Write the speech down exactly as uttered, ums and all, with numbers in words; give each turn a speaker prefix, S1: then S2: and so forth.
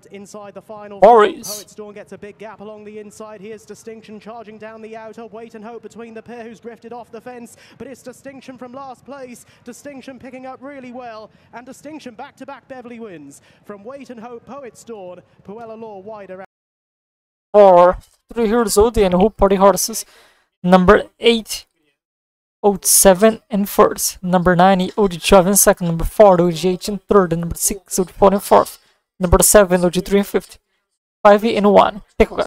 S1: out inside the final.
S2: Boris.
S1: Poets Dawn gets a big gap along the inside. Here's Distinction charging down the outer. Wait and Hope between the pair who's drifted off the fence, but it's Distinction from last place. Distinction picking up really well, and Distinction back-to-back Beverly wins. From Wait and Hope, Poets Dawn, Puella Law wider out.
S2: Or three here Zodi and Hope Party horses. Number eight, O G seven in first. Number nine, O G twelve in second. Number four, O G eight in third. And number six, O G four in fourth. Number seven, O G three in fifth. five in one. Take a look.